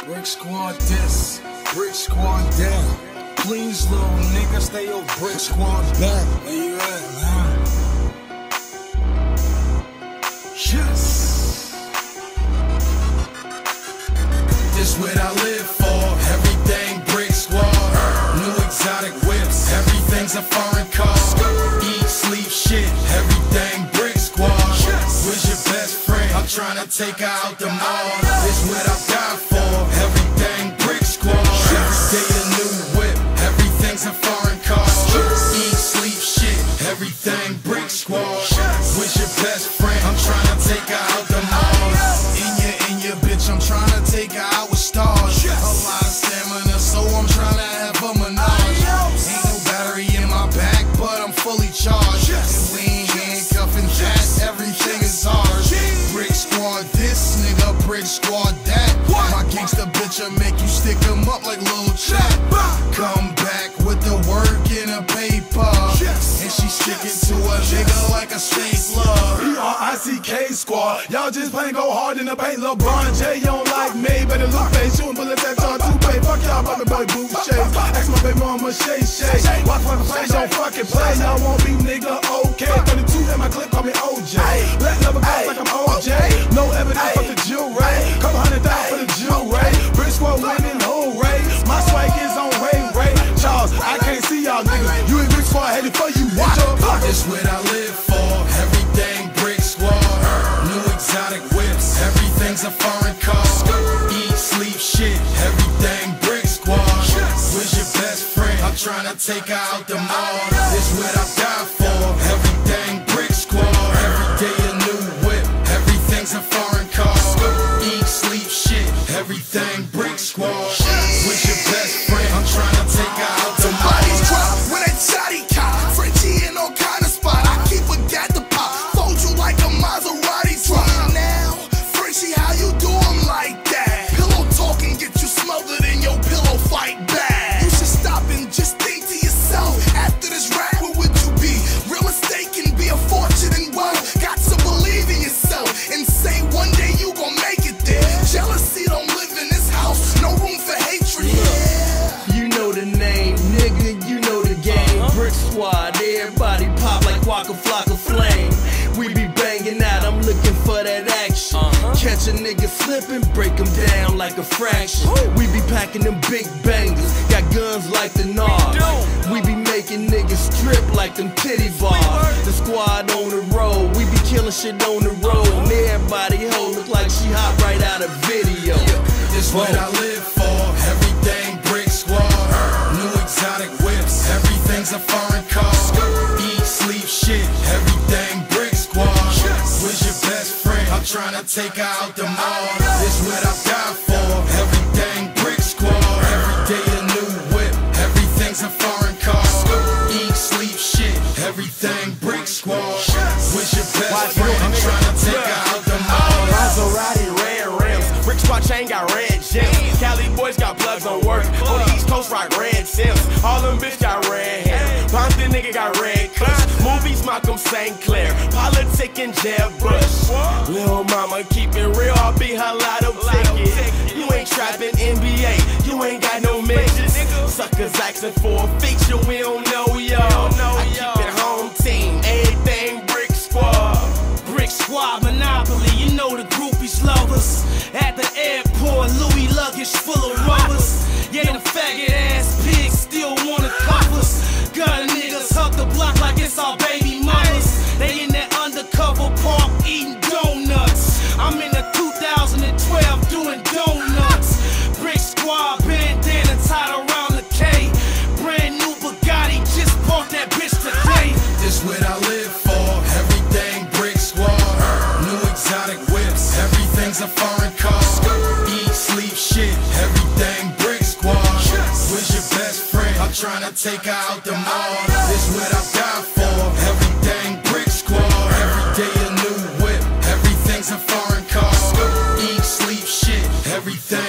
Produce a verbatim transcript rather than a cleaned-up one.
Brick Squad this, Brick Squad that. Please, little nigga, stay your Brick Squad back. Where you at, man? Yes. This what I live for. Everything Brick Squad. New exotic whips. Everything's a foreign car. Eat, sleep, shit. Everything Brick Squad. Where's your best friend? I'm trying to take her out the mall. This what I die for. Everything Brick Squad. Every day a new whip. Everything's a foreign car. Eat, sleep, shit. Everything Brick Squad. Where's your best friend? I'm trying to take her out the mall. In your, in your bitch, I'm trying to take her out with stars. A lot of stamina, so I'm trying to have a menage. Ain't no battery in my back, but I'm fully charged. And we ain't handcuffing that, everything is ours. Brick Squad this, nigga, Brick Squad that. My gangsta bitch'll make you stick 'em up like Lil Chap. Come back with the work in a paper. And she sticking to a nigga like a stapler. B R I C K Squad, y'all just plain go hard in the paint. LeBron J, you don't like me, better look face, shooting bullets at y'all too pay. Fuck y'all, Bobby Boy, boot shades. Ask my baby mama, Shay Shay. Watch my play, don't fucking play. Y'all won't be nigga, okay. thirty-two in my clip, call me O J. Let never go like I'm O J. No evidence, fuck the jewelry. Couple hundred thousand for the jewelry. Brick Squad winning, hooray. My swag is on Ray Ray. Charles, I can't see y'all niggas. You in Brick Squad headed for you. Watch your block. This what I live for. Everything Brick Squad. New exotic whips. Everything's a foreign car. Eat, sleep, shit. Everything Brick Squad. Where's your best friend? I'm trying to take her out the mall. This what I die for. Everything Brick Squad. Every day a new whip. Everything's a foreign car. Eat, sleep, shit. Everything Brick Squad. Where's your best friend? I'm trying to take her out the mall. Bodies drop with a shotty cop. Frenchie in all kind of spot. I keep forget the pop. Fold you like a Maserati truck. Now, Frenchie, how you do 'em like that? Pillow talking, get you smothered in your pillow fight back. You should stop and just think to yourself. After this rap, where would you be? Real estate can be a fortune and wealth. Got to believe in yourself and say one day you gon' make it there. Jealousy don't live in this house. No room for hatred. Yeah. You know the name, nigga, you know the game. Brick Squad, everybody pop like Waka Flocka Flame. We be banging out, I'm looking for that action. Catch a nigga slipping, break him down like a fraction. We be packing them big bangers, got guns like the Nard. We be making niggas strip like them titty bars. The squad on the road, we be killing shit on the road. And everybody hoe look like she hot right out of video. This what I live for. Everything Brick Squad. New exotic whips. Everything's a foreign car. Eat, sleep, shit. Everything Brick Squad. Where's your best friend? I'm trying to take her out the mall. This what I die for. Everything Brick Squad. Every day a new whip. Everything's a foreign car. Eat, sleep, shit. Everything Brick Squad. Where's your best friend? I'm trying to take her out the mall. Maserati, red rims. Brick Squad chain got red gems. Cali boys got plugs on work. On the East Coast rock red Sims. All them bitch got red hair. Compton nigga got red cuts. Movies Malcolm Saint Clair. Politicking Jeb Bush. Lil mama keep it real. I'll be her lotto ticket. You ain't trapping N B A. You ain't got no midgets. Suckers asking for a feature. We don't know y'all. I keep it home team. Everything Brick Squad. Brick Squad Monopoly, you know the groupies love us. At the airport, Louis luggage full of rubbers. Yeah, the faggot ass pigs still wanna cuff us. Gun niggas hug the block like it's our baby mamas. They in that undercover park eating donuts. I'm in the two thousand twelve doing donuts. Brick Squad bandana tied around the K. Brand new Bugatti, just bought that bitch today. This what I live for. Everything Brick Squad. New exotic whips. Everything's a foreign car. Eat, sleep, shit. Everything Brick Squad. Where's your best friend? I'm trying to take her out the mall. This what I die for. Everything Brick Squad. Every day a new whip. Everything's a foreign car. Eat, sleep, shit. Everything